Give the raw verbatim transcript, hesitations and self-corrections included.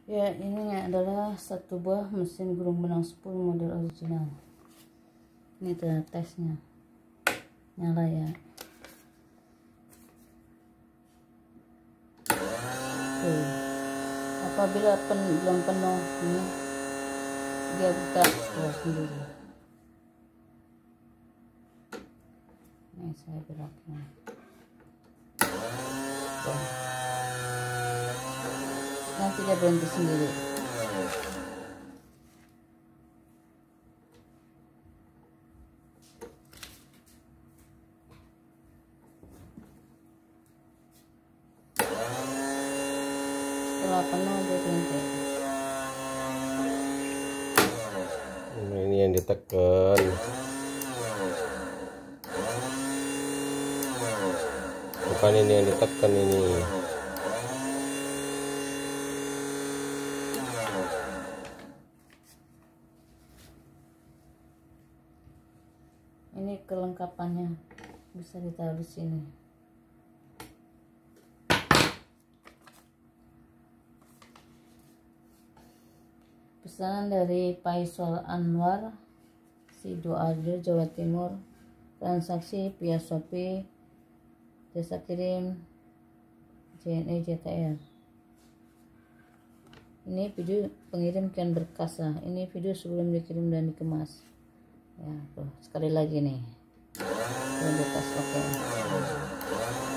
Ya, ini adalah satu buah mesin gulung benang spool model original. Ini adalah tesnya. Nyala ya. Oke. Apabila pen belum penuh ini dia buka keluar sendiri. Ini saya gerakkan. Nanti dia berhenti sendiri. Setelah penuh dia berhenti. Nah, ini yang ditekan. Bukan ini yang ditekan ini. Ini kelengkapannya bisa ditaruh di sini. Pesanan dari Faisal Anwar, Sidoarjo, Jawa Timur. Transaksi via Shopee, jasa kirim J N E J T R. Ini video pengirim kian berkasa. Ini video sebelum dikirim dan dikemas. Ya, tuh sekali lagi nih. Belum bekas, oke.